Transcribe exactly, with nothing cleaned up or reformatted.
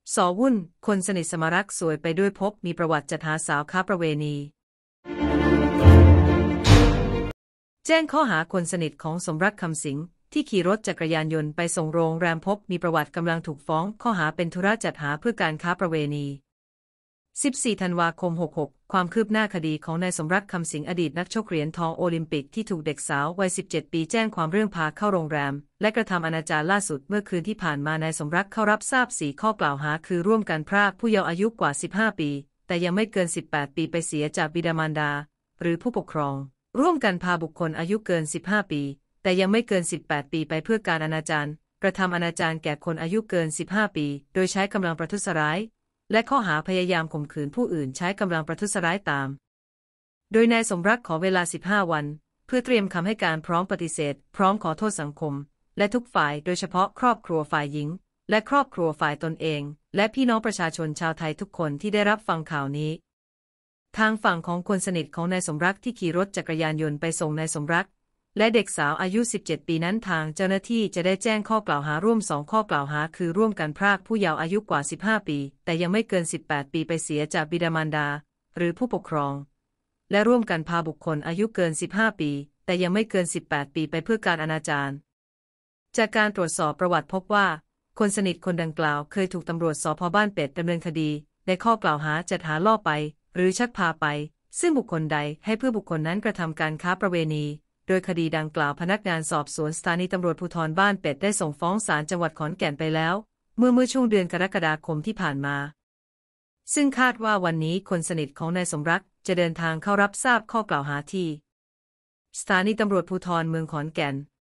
สอวุ่นคนสนิทสมรักสวยไปด้วยพบมีประวัติจัดหาสาวค้าประเวณีแจ้งข้อหาคนสนิทของสมรักคำสิงที่ขี่รถจักรยานยนต์ไปส่งโรงแรมพบมีประวัติกำลังถูกฟ้องข้อหาเป็นธุระจัดหาเพื่อการค้าประเวณีสิบสี่ธันวาคมหกหกความคืบหน้าคดีของนายสมรักคำสิงอดีตนักชกเหรียญทองโอลิมปิกที่ถูกเด็กสาววัยสิบเจ็ดปีแจ้งความเรื่องพาเข้าโรงแรมและกระทำอนาจารล่าสุดเมื่อคืนที่ผ่านมานายสมรักเข้ารับทราบสี่ข้อกล่าวหาคือร่วมกันพรากผู้เยาว์อายุกว่าสิบห้าปีแต่ยังไม่เกินสิบแปดปีไปเสียจากบิดามารดาหรือผู้ปกครองร่วมกันพาบุคคลอายุเกินสิบห้าปีแต่ยังไม่เกินสิบแปดปีไปเพื่อการอนาจารกระทำอนาจารแก่คนอายุเกินสิบห้าปีโดยใช้กำลังประทุษร้ายและข้อหาพยายามข่มขืนผู้อื่นใช้กำลังประทุษร้ายตามโดยนายสมรักขอเวลาสิบห้าวันเพื่อเตรียมคำให้การพร้อมปฏิเสธพร้อมขอโทษสังคมและทุกฝ่ายโดยเฉพาะครอบครัวฝ่ายหญิงและครอบครัวฝ่ายตนเองและพี่น้องประชาชนชาวไทยทุกคนที่ได้รับฟังข่าวนี้ทางฝั่งของคนสนิทของนายสมรักที่ขี่รถจักรยานยนต์ไปส่งนายสมรักและเด็กสาวอายุสิบเจ็ดปีนั้นทางเจ้าหน้าที่จะได้แจ้งข้อกล่าวหาร่วมสองข้อกล่าวหาคือร่วมกันพรากผู้เยาว์อายุกว่าสิบห้าปีแต่ยังไม่เกินสิบแปดปีไปเสียจากบิดามารดาหรือผู้ปกครองและร่วมกันพาบุคคลอายุเกินสิบห้าปีแต่ยังไม่เกินสิบแปดปีไปเพื่อการอนาจารจากการตรวจสอบประวัติพบว่าคนสนิทคนดังกล่าวเคยถูกตำรวจสภ.บ้านเป็ดดำเนินคดีในข้อกล่าวหาจัดหาล่อไปหรือชักพาไปซึ่งบุคคลใดให้เพื่อบุคคลนั้นกระทำการค้าประเวณีโดยคดีดังกล่าวพนักงานสอบสวนสถานีตำรวจภูธรบ้านเป็ดได้ส่งฟ้องศาลจังหวัดขอนแก่นไปแล้วเมื่อเมื่อช่วงเดือนกรกฎาคมที่ผ่านมาซึ่งคาดว่าวันนี้คนสนิทของนายสมรักจะเดินทางเข้ารับทราบข้อกล่าวหาที่สถานีตำรวจภูธรเมืองขอนแก่น